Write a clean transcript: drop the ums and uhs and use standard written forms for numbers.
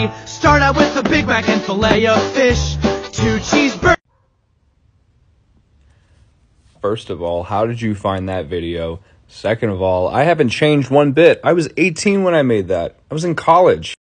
me. Start out with a Big Mac and filet of fish, 2 cheeseburgers. First of all, how did you find that video? Second of all, I haven't changed one bit. I was 18 when I made that. I was in college.